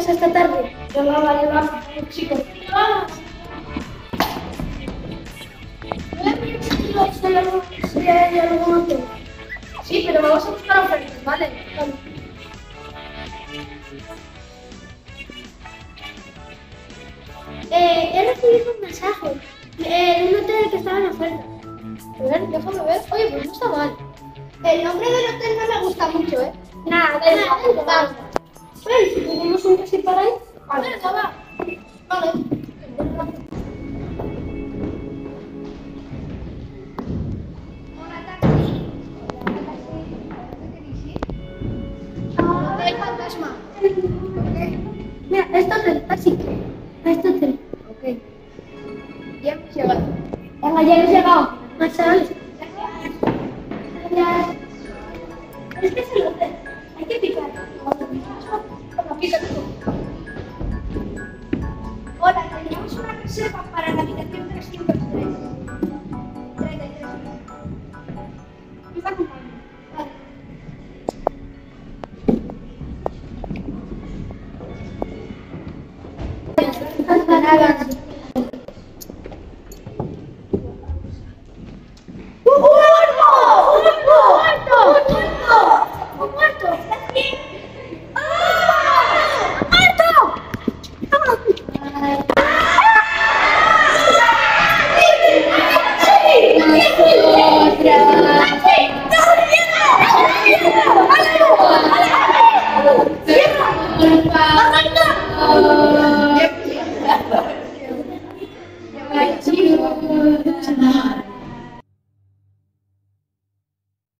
casa esta tarde? Venga, vale, vamos, chicos. ¡Vamos! ¿No le voy a si hay algún otro? Sí, pero vamos a buscar ofertas, ¿vale? Vale. He recibido un mensaje de un hotel que estaba en oferta. A ver, déjame ver. Oye, pues no está mal. El nombre del hotel no me gusta mucho, ¿eh? Nada, Nada. Hey, si tenemos un taxi para ahí. Vale, va. Vale. Hotel fantasma. Mira, este hotel, taxi. Este hotel. Ok. Ya hemos llegado. Venga, ya hemos llegado. Más chavales. Gracias. Es que es el hotel. Hay que picar. Venga, pica tú. Hola, tenemos una reserva para la habitación 303. 33. ¿Me está acompañando? Vale. Nada. ¡Un muerto! ¡Un muerto! ¡Un muerto! ¡Ah! ¡Un muerto! Ay, chicos.